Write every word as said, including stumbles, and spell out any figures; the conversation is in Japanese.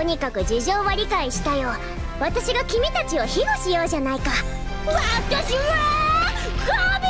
にかく事情は理解したよ。私が君たちを庇護しようじゃないか。私は